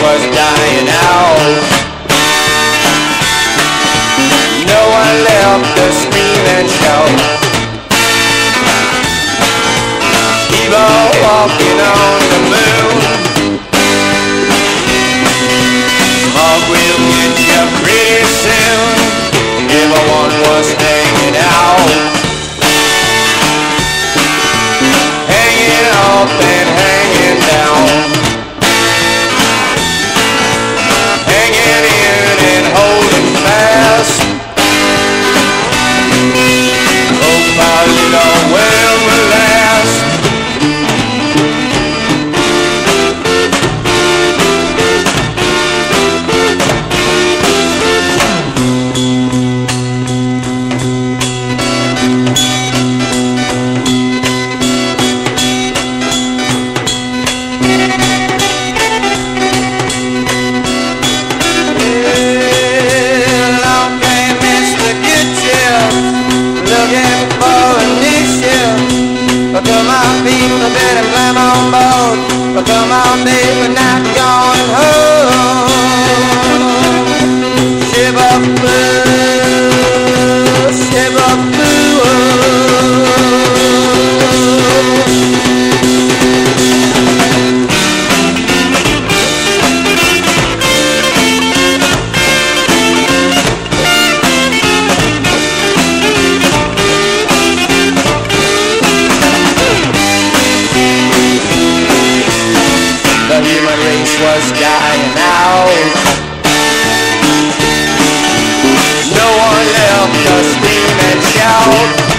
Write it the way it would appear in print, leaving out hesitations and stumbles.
was dying out. No one left to scream and shout. People walking on the moon. Smog will get you pretty soon. Everyone was hanging out, hanging up and hanging down, hanging in and holding fast. Hope our little world will last. Come on, people, better climb on board. Come on, babe, we're not going home. Ship up blue, ship up blue. The human race was dying out. No one left to scream and shout.